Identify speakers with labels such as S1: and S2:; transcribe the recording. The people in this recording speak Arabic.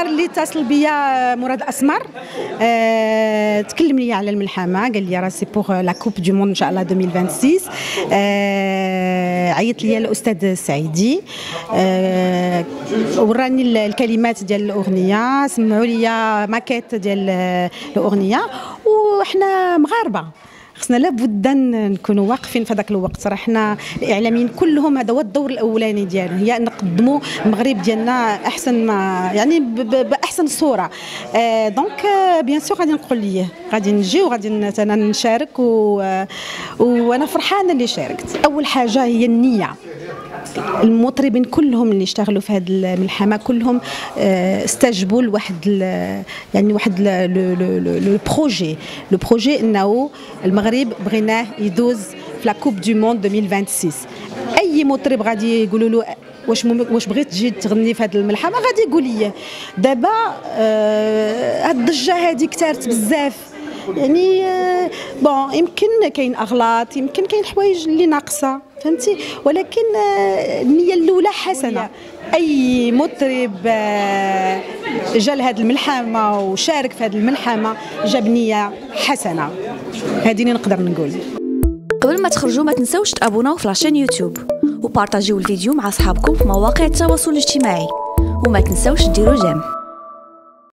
S1: النهار اللي اتصل بيا مراد اسمر تكلم لي على الملحمه، قال لي راه سي بوغ لا كوب دو موند ان شاء الله 2026. عيط لي الاستاذ السعيدي، وراني الكلمات ديال الاغنيه، سمعوا لي ماكيت ديال الاغنيه، وحنا مغاربه خصنا لابد نكونوا واقفين في هذاك الوقت. راه حنا الاعلاميين كلهم هذا هو الدور الاولاني ديالهم، هي نقدموا المغرب ديالنا احسن ما يعني باحسن صوره. دونك بيان سور غادي نقول ليه غادي نجي وغادي انا نشارك، وانا فرحانه اللي شاركت. اول حاجه هي النيه. المطربين كلهم اللي اشتغلوا في هذه الملحمه كلهم استجبوا لواحد يعني واحد لو بروجي انه المغرب بغيناه يدوز في لا كوب دو موند 2026. اي مطرب غادي يقولوا له واش بغيت تجي تغني في هذه الملحمه غادي يقول لي. دابا هاد الضجه هذه كثرت بزاف، يعني بون يمكن كاين اغلاط، يمكن كاين حوايج اللي ناقصه، فهمتي، ولكن النيه الاولى حسنه. اي مطرب جا لهذه الملحمه وشارك في هذه الملحمه جاب نيه حسنه، هذه اللي نقدر نقول.
S2: قبل ما تخرجوا ما تنسوش تابوناو في لاشين يوتيوب وبارطاجيو الفيديو مع اصحابكم في مواقع التواصل الاجتماعي، وما تنسوش ديروا جيم.